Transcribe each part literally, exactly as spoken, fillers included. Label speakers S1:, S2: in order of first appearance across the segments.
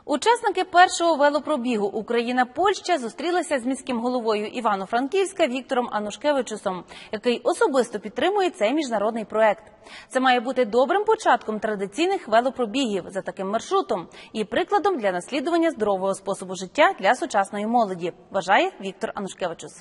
S1: Учасники першого велопробігу Україна-Польща зустрілися з міським головою Івано-Франківська Віктором Анушкевичусом, який особисто підтримує цей міжнародний проект. Це має бути добрим початком традиційних велопробігів за таким маршрутом і прикладом для наслідування здорового способу життя для сучасної молоді, вважає Віктор Анушкевичус.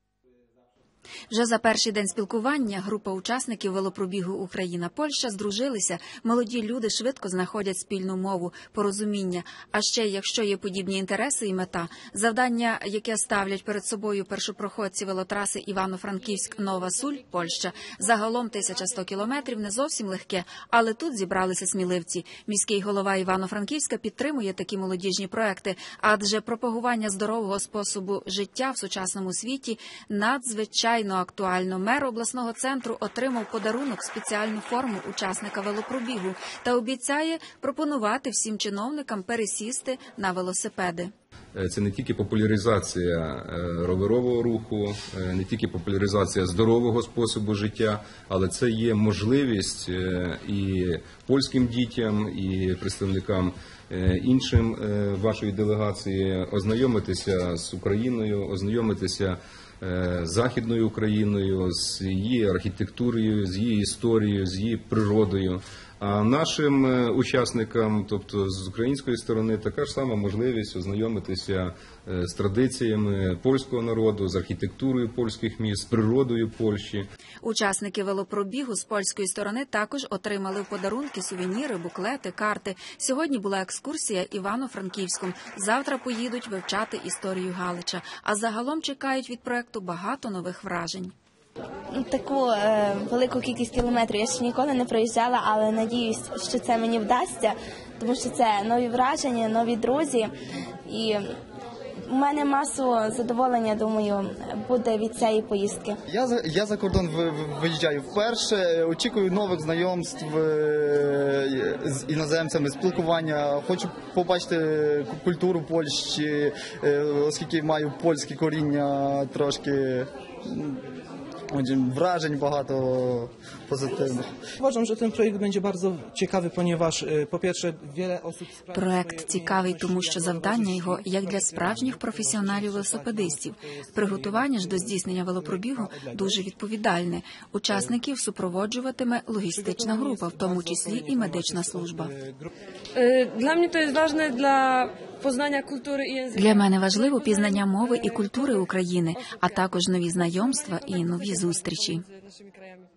S2: Вже за перший день спілкування група учасників велопробігу Україна-Польща здружилися. Молоді люди швидко знаходять спільну мову, порозуміння. А ще, якщо є подібні інтереси і мета, завдання, яке ставлять перед собою першопроходці велотраси Івано-Франківськ-Нова Суль, Польща, загалом тисяча сто кілометрів, не зовсім легке, але тут зібралися сміливці. Міський голова Івано-Франківська підтримує такі молодіжні проекти, адже пропагування здорового способу життя в сучасному світі надзвичайно актуально. Мер обласного центру отримав подарунок, спеціальну форму учасника велопробігу та обіцяє пропонувати всім чиновникам пересісти на велосипеди.
S3: Це не тільки популяризація роверового руху, не тільки популяризація здорового способу життя, але це є можливість і польським дітям, і представникам іншим вашої делегації ознайомитися з Україною, ознайомитися з Західною Україною, з її архітектурою, з її історією, з її природою. А нашим учасникам, тобто з української сторони, така ж сама можливість ознайомитися з традиціями польського народу, з архітектурою польських міст, з природою Польщі.
S2: Учасники велопробігу з польської сторони також отримали в подарунки сувеніри, буклети, карти. Сьогодні була екскурсія Івано-Франківськом. Завтра поїдуть вивчати історію Галича. А загалом чекають від проекту багато нових вражень.
S4: Таку е, велику кількість кілометрів я ще ніколи не проїжджала, але надіюсь, що це мені вдасться, тому що це нові враження, нові друзі. І у мене масу задоволення, думаю, буде від цієї поїздки.
S5: Я за, я за кордон виїжджаю вперше, очікую нових знайомств з іноземцями, спілкування. Хочу побачити культуру Польщі, оскільки маю польське коріння трошки. Wrażeń bardzo pozytywnych.
S6: Uważam, że ten projekt będzie bardzo ciekawy, ponieważ po pierwsze wiele osób...
S2: Проект цікавий, тому що завдання його як для справжніх професіоналів-велосипедистів. Приготування ж до здійснення велопробігу дуже відповідальне. Учасників супроводжуватиме логістична група, в тому числі і медична служба.
S7: Для мене це важливо для познання культури і язика.
S2: Для мене важливо пізнання мови і культури України, а також нові знайомства і нові зустрічі.